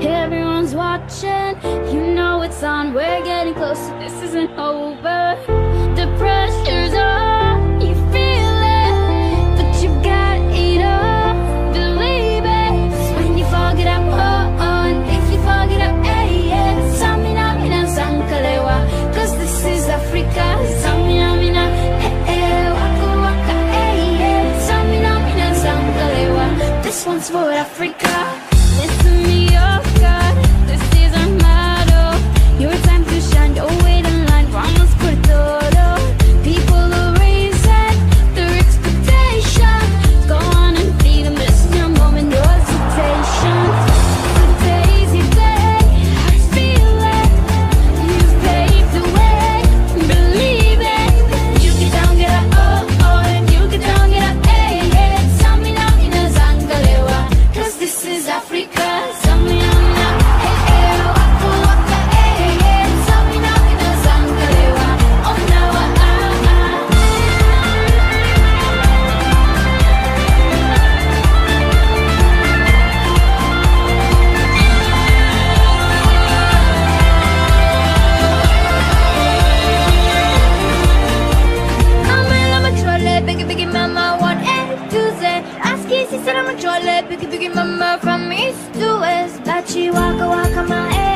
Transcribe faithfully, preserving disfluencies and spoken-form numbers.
Everyone's watching, you know it's on. We're getting closer, this isn't over. The pressure's on, you feel it, but you got it all. Believe it, when you forget up, oh, oh, and if you forget up, hey, yeah. Samina, mina, sankalewa, cause this is Africa. Samina, mina, eh, eh, waka, waka, hey, yeah. Samina, mina, sankalewa, this one's for Africa. Listen me, oh God, this is our motto. Your time to shine, don't wait in line, vamos por todo. People are raising their expectations. Go on and feed them, this is your moment, no hesitation. Today's your day, I feel it. You've paved the way, believe it. You get down, get up, oh, oh, and you get down, get up, hey, hey. Samina, mina, zangalewa, cause this is Africa. Samina, mina, hey, hey, waka, waka, hey, hey. Samina, mina, zangalewa, oh, now, ah, ah. I'm a trolley, biggie, biggie, mama, one A to Z. Ask easy, said I'm a trolley, biggie, biggie, mama, from east to west. Bachi, waka, waka, my